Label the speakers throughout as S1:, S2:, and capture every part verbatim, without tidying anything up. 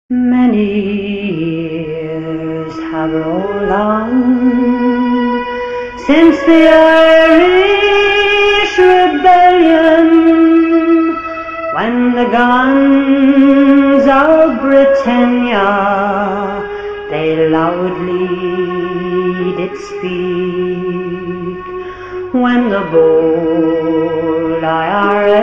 S1: Many years have rolled on since the Irish Rebellion, when the guns of Britannia they loudly did speak, when the bold I R A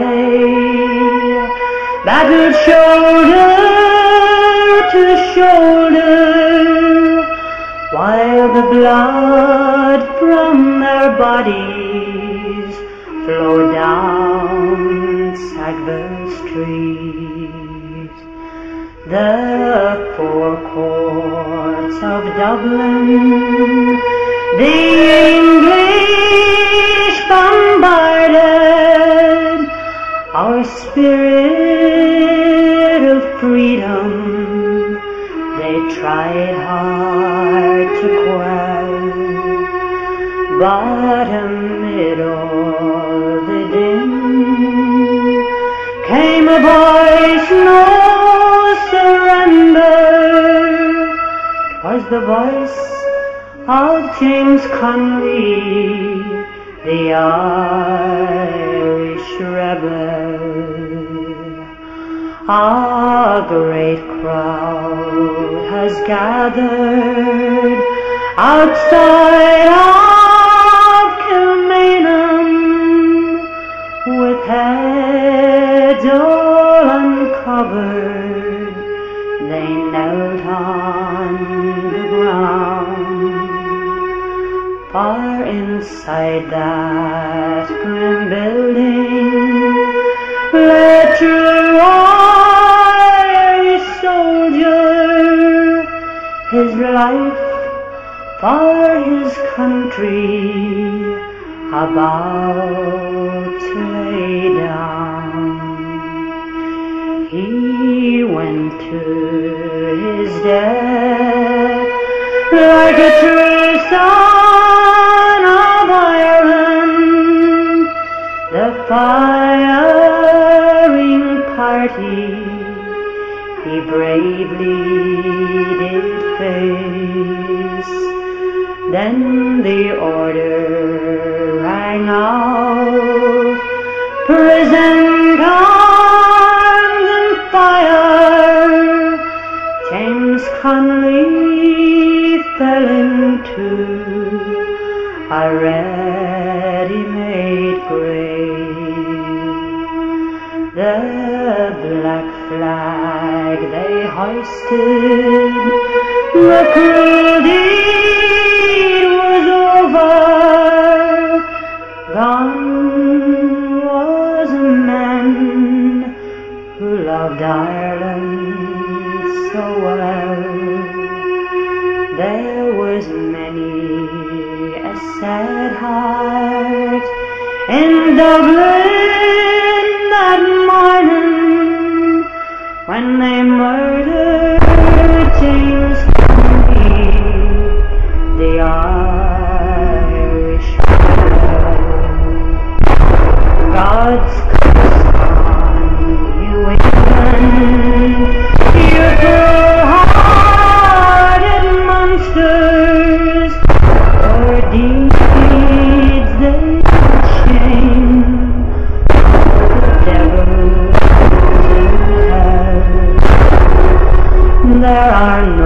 S1: battled shoulder to shoulder, while the blood from their bodies flowed down Sackville Street. The four courts of Dublin the English bombarded, our spirit of freedom they tried hard to quell, but amid all the din came a voice, no surrender. 'Twas the voice of James Connolly, the Irish rebel. A great crowd has gathered outside of Kilmainham, with heads all uncovered, they knelt on the ground. Far inside that grim building lay a true Irish soldier, his life for his country about to lay down. He went to his death like a true son of Ireland. The firing party he bravely did face. Then the order rang out, present arms and fire. James Connolly fell into a ready-made grave. The black flag they hoisted, the cruel deed was over. Gone was a man who loved Ireland so well. There was many a sad heart in Dublin that morning, when they murdered James Connolly, the Irish rebel. God's curse on you, England, you cold-hearted monsters, your deeds they shame the devil in hell. There are no